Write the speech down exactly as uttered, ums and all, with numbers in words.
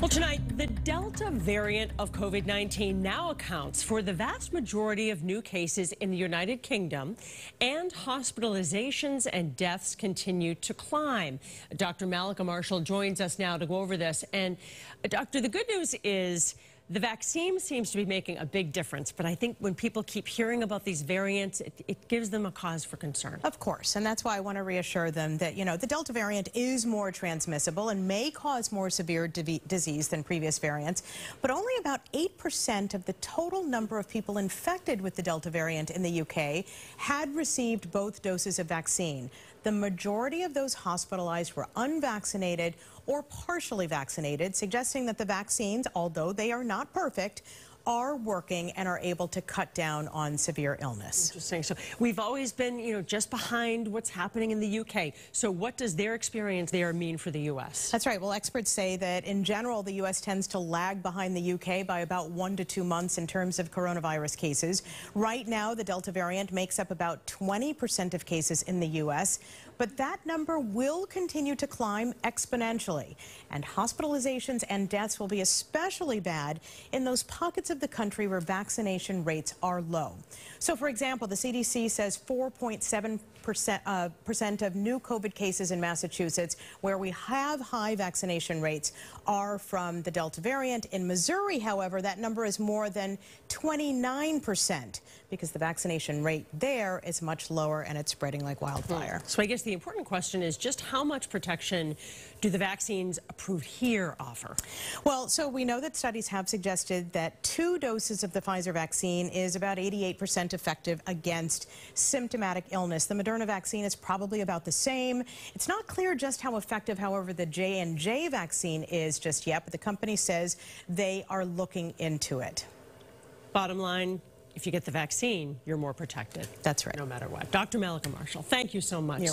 Well, tonight, the Delta variant of COVID nineteen now accounts for the vast majority of new cases in the United Kingdom, and hospitalizations and deaths continue to climb. Doctor Mallika Marshall joins us now to go over this. And, uh, Doctor, the good news is the vaccine seems to be making a big difference, but I think when people keep hearing about these variants, it, it gives them a cause for concern. Of course, and that's why I want to reassure them that, you know, the Delta variant is more transmissible and may cause more severe disease than previous variants, but only about eight percent of the total number of people infected with the Delta variant in the U K had received both doses of vaccine. The majority of those hospitalized were unvaccinated or partially vaccinated, suggesting that the vaccines, although they are not perfect, are working and are able to cut down on severe illness. Interesting. So we've always been, you know, just behind what's happening in the U K. So what does their experience there mean for the U S? That's right. Well, experts say that in general, the U S tends to lag behind the U K by about one to two months in terms of coronavirus cases. Right now, the Delta variant makes up about twenty percent of cases in the U S, but that number will continue to climb exponentially. And hospitalizations and deaths will be especially bad in those pockets of the country where vaccination rates are low. So, for example, the C D C says four point seven percent uh, percent of new COVID cases in Massachusetts, where we have high vaccination rates, are from the Delta variant. In Missouri, however, that number is more than twenty-nine percent because the vaccination rate there is much lower and it's spreading like wildfire. So I guess the important question is just how much protection do the vaccines approved here offer? Well, so we know that studies have suggested that two doses of the Pfizer vaccine is about eighty-eight percent effective against symptomatic illness. The Moderna vaccine is probably about the same. It's not clear just how effective, however, the J and J vaccine is just yet, but the company says they are looking into it. Bottom line, if you get the vaccine, you're more protected. That's right. No matter what. Doctor Mallika Marshall, thank you so much. You're